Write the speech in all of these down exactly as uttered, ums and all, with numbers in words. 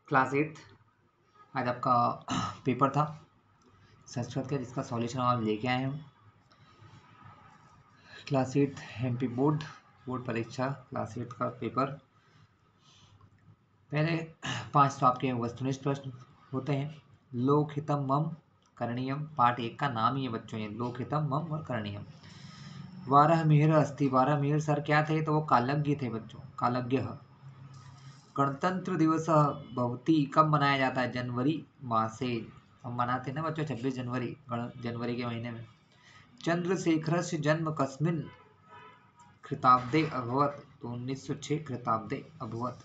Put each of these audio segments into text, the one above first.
Class eight आज आपका paper था संस्कृत का, जिसका सॉल्यूशन आज लेके आए हूँ। Class eight MP board board परीक्षा क्लास एट का पेपर। पहले पांच तो आपके वस्तुनिष्ठ प्रश्न होते हैं। लोकहितम मम करणीयम, पार्ट एक का नाम ही है बच्चों ये, लोकहितम मम और करणीयम। वारह मिहिर अस्ति, वारह मिहिर सर क्या थे? तो वो कालज्ञ थे बच्चों, कालज्ञ। गणतंत्र दिवस भवती कब मनाया जाता है? जनवरी मासे हम मनाते हैं ना बच्चों, छब्बीस जनवरी, जनवरी के महीने में। चंद्रशेखरस्य जन्म कस्मिन् ख्रीताब्दे अभवत्? तो उन्नीस सौ छह ख्रीताब्दे अभवत्।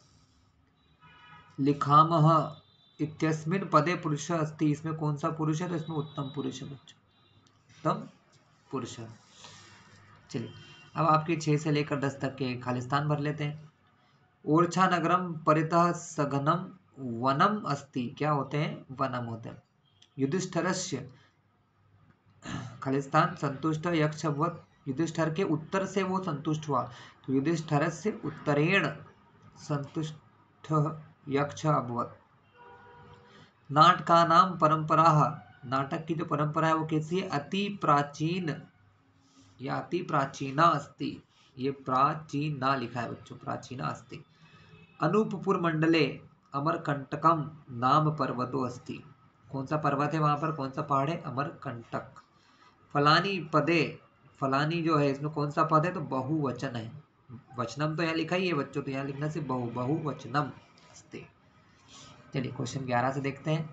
लिखामः इत्यस्मिन् पदे पुरुष अस्ति, इसमें कौन सा पुरुष है? तो इसमें उत्तम पुरुष है बच्चों, उत्तम पुरुष है। चलिए अब आपके छह से लेकर दस तक के खालिस्तान भर लेते हैं। ओरछा नगरम परितः सघनम वनम अस्ति, क्या होते हैं? वनम होते हैं। युधिष्ठिरस्य खालिस्तान संतुष्ट यक्ष अभवत्, युधिष्ठिर के उत्तर से वो संतुष्ट हुआ, तो युधिष्ठिरस्य उत्तरेण संतुष्ट यक्ष अभवत्। नाटकानां परंपराः, नाटक की जो परंपरा है वो कैसी है? अति प्राचीन या अति प्राचीना अस्ति, ये प्राचीना लिखा है बच्चों, प्राचीना अस्ति। अनूपपुर मंडले अमरकंटकम नाम पर्वतो अस्ति, कौन सा पर्वत है वहां पर, कौन सा पहाड़ है? अमरकंटक। फलानी पदे, फलानी जो है इसमें कौन सा पद है? तो बहुवचन है। वचनम तो यहाँ लिखा ही है बच्चों, तो यहाँ लिखना से बहु बहुवचनम अस्ति। चलिए क्वेश्चन ग्यारह से देखते हैं।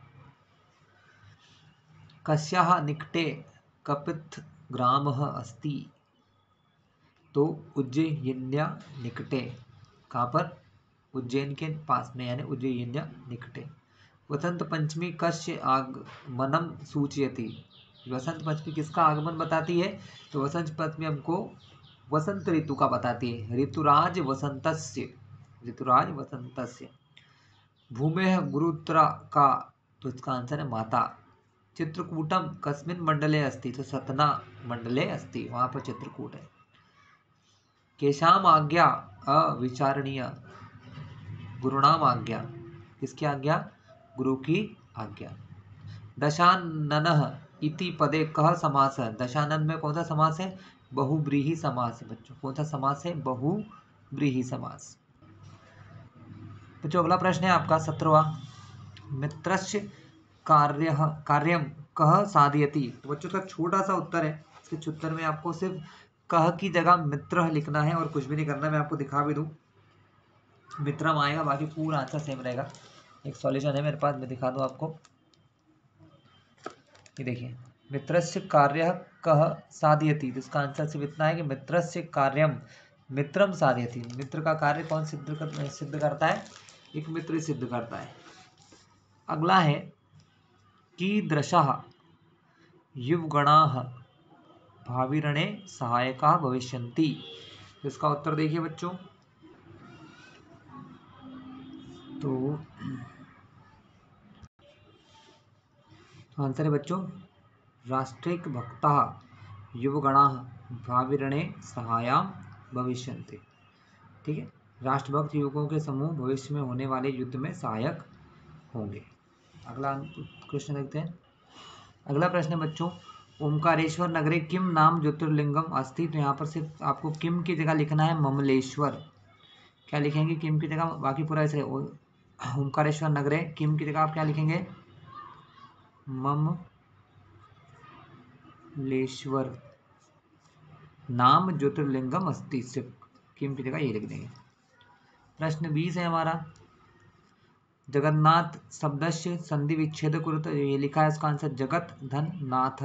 कस्याः निकटे कपिथ ग्रामः अस्ति? तो उज्जयिन्या निकटे, कहाँ पर? उज्जैन के पास में, यानी उज्जयिन्या निकटे। वसंत पंचमी कस्य आगमनम सूचयति, वसंत पंचमी किसका आगमन बताती है? तो वसंत पंचमी हमको वसंत ऋतु का बताती है। ऋतुराज वसंतस्य, ऋतुराज वसंतस्य। भूमे गुरुत्रा का, तो इसका आंसर है माता। चित्रकूटम कस्मिन् मंडले अस्ति? तो सतना मंडले अस्ति, वहां पर चित्रकूट है। केशाम आज्ञा अविचारणीय, गुरुणाम आज्ञा, किसकी आज्ञा? गुरु की आज्ञा। दशाननः इति पदे कह समास है? दशानन में कौन सा समास है? बहुब्रीहि समास है बच्चों, कौन सा समास है? बहुब्रीहि समास। बच्चों अगला प्रश्न है आपका सत्रहवां। मित्रस्य कार्य कार्यम कह साधयति, तो बच्चों का छोटा सा उत्तर है, इसके उत्तर में आपको सिर्फ कह की जगह मित्र लिखना है और कुछ भी नहीं करना। मैं आपको दिखा भी दूं, मित्रम आएगा, बाकी पूरा आंसर सेम रहेगा। एक सॉल्यूशन है मेरे पास, मैं दिखा दूं आपको। ये देखिए, मित्रस्य कार्य कह साधयति, तो इसका आंसर सिर्फ इतना है कि मित्रस्य कार्यम मित्रम साधयति, मित्र का कार्य कौन सिद्ध कर, सिद्ध करता है? एक मित्र सिद्ध करता है। अगला है कीदृशः युवगणाः भाविरणे सहायकाः भविष्यन्ति, तो इसका उत्तर देखिए बच्चों, तो आंसर है बच्चों राष्ट्रिक भक्ताः युवगणाः भाविरणे सहायां भविष्यन्ति। ठीक है, राष्ट्रभक्त युवकों के समूह भविष्य में होने वाले युद्ध में सहायक होंगे। अगला क्वेश्चन देखते हैं। अगला प्रश्न है बच्चों, ओमकारेश्वर नगरे किम नाम ज्योतिर्लिंगम अस्ति, तो यहाँ पर सिर्फ आपको किम की जगह लिखना है ममलेश्वर। क्या लिखेंगे किम की जगह? बाकी पूरा ऐसे ओमकारेश्वर नगरे, किम की जगह आप क्या लिखेंगे? ममलेश्वर नाम ज्योतिर्लिंगम अस्ति, सिर्फ किम की जगह ये लिख देंगे। प्रश्न बीस है हमारा, जगन्नाथ शब्दस्य संधि विच्छेद कुरुत, ये लिखा है इसका आंसर जगत धन नाथ।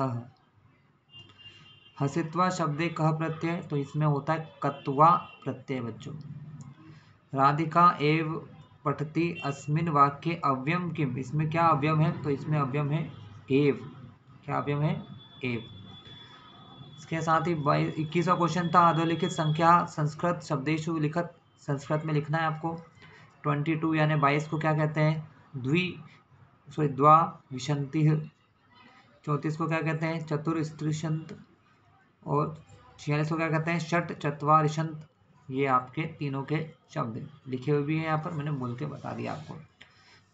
हसित्वा शब्दे कह प्रत्यय, तो इसमें होता है कत्वा प्रत्यय बच्चों। राधिका एव पठति अस्मिन वाक्य अव्यम किम, इसमें क्या अव्यम है? तो इसमें अव्यम है एव, क्या अव्यम है? एव। इसके साथ ही इक्कीसवां क्वेश्चन था, अधोलिखित संख्या संस्कृत शब्देशु लिखत, संस्कृत में लिखना है आपको। ट्वेंटी टू यानी बाईस को क्या कहते हैं? द्वि सॉरी द्वा विशंति। चौंतीस को क्या कहते हैं? चतुर्स्त्रिशंत। और छियालीस को क्या कहते हैं? षट चत्वारिशंत। ये आपके तीनों के शब्द लिखे हुए भी हैं यहाँ पर, मैंने बोल के बता दिया आपको।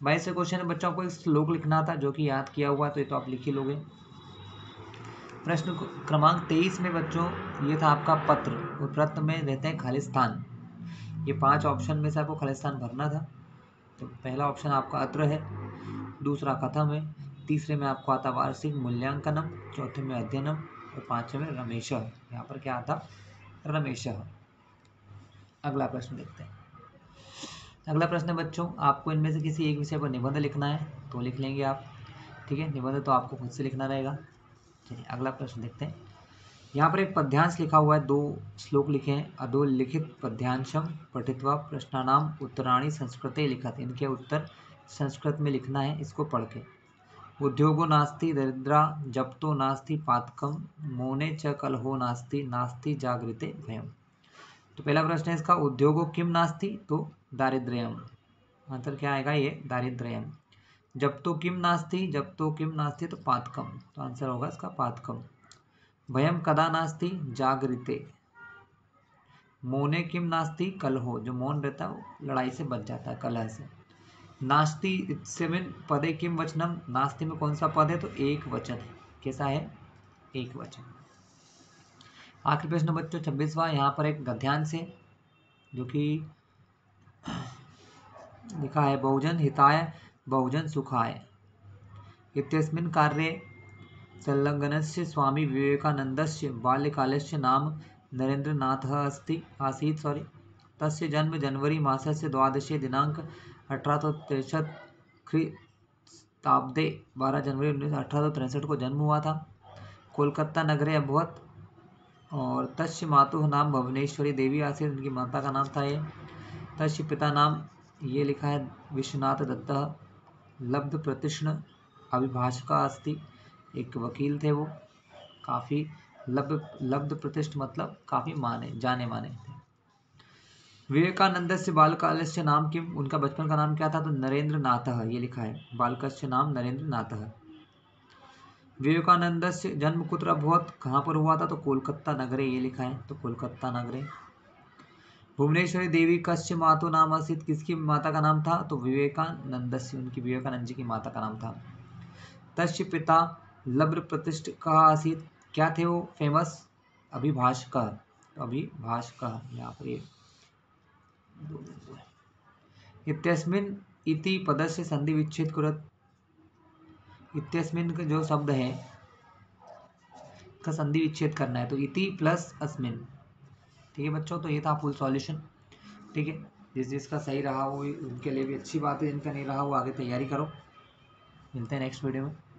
बाईस से क्वेश्चन है बच्चों, आपको एक श्लोक लिखना था जो कि याद किया हुआ, तो ये तो आप लिख ही लोगे। प्रश्न क्रमांक तेईस में बच्चों ये था आपका पत्र, और प्रश्न में रहते हैं खालिस्तान। ये पांच ऑप्शन में से आपको खालिस्तान भरना था। तो पहला ऑप्शन आपका अत्र है, दूसरा कथम है, तीसरे में आपको आता वार्षिक मूल्यांकनम, चौथे में अध्ययनम, और पांचवें में रमेश। यहाँ पर क्या आता? रमेश। अगला प्रश्न देखते हैं। अगला प्रश्न है बच्चों, आपको इनमें से किसी एक विषय पर निबंध लिखना है, तो लिख लेंगे आप। ठीक है, निबंध तो आपको खुद से लिखना रहेगा। चलिए अगला प्रश्न देखते हैं। यहाँ पर एक पद्यांश लिखा हुआ है, दो श्लोक लिखे हैं। अधोलिखित पद्यांशम पठित्वा प्रश्नानाम उत्तराणि संस्कृते लिखत, इनके उत्तर संस्कृत में लिखना है, इसको पढ़ के। उद्योगो नास्ति दरिद्रा जप्तो नास्ति पातकम, मोने च कलहो नास्ति नास्ति जागृते भयम। तो पहला प्रश्न है इसका, उद्योगो किम नास्ति, तो दारिद्र्यम। आंसर क्या आएगा? ये दारिद्र्यम। जप्तो किम नास्ति, जप्तो किम नास्ति तो पातकम, तो आंसर होगा इसका पातकम। भयम कदा नास्ति, जागृते। मौने किम नास्ति, कलहो, जो मौन रहता है वो लड़ाई से बच जाता है, कलह से। नास्ति इत्यस्मिन् पदे किम वचनम, नास्ति में कौन सा पद है? तो एक वचन है। कैसा है? एक वचन। आखिरी प्रश्न बच्चों छब्बीसवां, यहाँ पर एक गद्यांश है जो कि लिखा है, बहुजन हिताय बहुजन सुखाय इत्यस्मिन् कार्ये संलग्नस्य स्वामी विवेकानन्दस्य बाल्यकालस्य नाम नरेन्द्रनाथः अस्ति आसीत् सॉरी तस्य जन्म जनवरी मासस्य द्वादशे दिनांक अठारह सौ तिरसठ ख्रीस्ताब्दे बारह जनवरी उन्नीस अठारह सौ तिरसठ को जन्म हुआ था। कोलकाता नगरे अभवत, और तस्य मातुः नाम भुवनेश्वरी देवी आसीत्, उनकी माता का नाम था ये। तस्य पिता नाम ये लिखा है विश्वनाथ दत्तः, लब्ध प्रतिष्ण अभिभाषका अस्ति, एक वकील थे वो, काफ़ी लब्ध लब्ध प्रतिष्ठ मतलब काफ़ी माने जाने माने थे। विवेकानंद से बालकालस्य नाम किम, उनका बचपन का नाम क्या था? तो नरेंद्र नाथः, ये लिखा है, बालकस्य नाम नरेंद्र नाथः। विवेकानंद से जन्म कुत्र अभवत, कहाँ पर हुआ था? तो कोलकाता नगरे, ये लिखा है, तो कोलकाता नगरे। भुवनेश्वरी देवी कस्य मातु नाम आसीत्, किसकी माता का नाम था? तो विवेकानंद से, उनकी विवेकानंद जी की माता का नाम था। तस्य पिता लब्ध प्रतिष्ठ कहा आसीत्, क्या थे वो? फेमस अभिभाषक, तो अभिभाषक यहाँ पर ये दो बिंदु है। इत्यस्मिन् इति पदस्य संधि विच्छेद कुरत, इत्यस्मिन् का जो शब्द है का संधि विच्छेद करना है, तो इति प्लस अस्मिन्। ठीक है बच्चों, तो ये था फुल सॉल्यूशन। ठीक है, जिस जिसका सही रहा वो उनके लिए भी अच्छी बात है, जिनका नहीं रहा वो आगे तैयारी करो। मिलते हैं नेक्स्ट वीडियो में।